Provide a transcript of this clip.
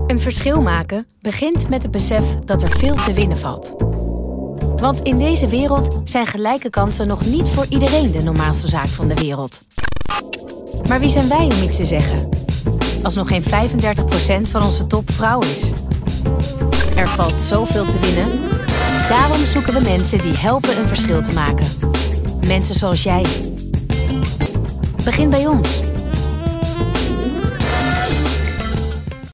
Een verschil maken begint met het besef dat er veel te winnen valt. Want in deze wereld zijn gelijke kansen nog niet voor iedereen de normaalste zaak van de wereld. Maar wie zijn wij om iets te zeggen? Als nog geen 35% van onze top vrouw is. Er valt zoveel te winnen. Daarom zoeken we mensen die helpen een verschil te maken. Mensen zoals jij. Begin bij ons.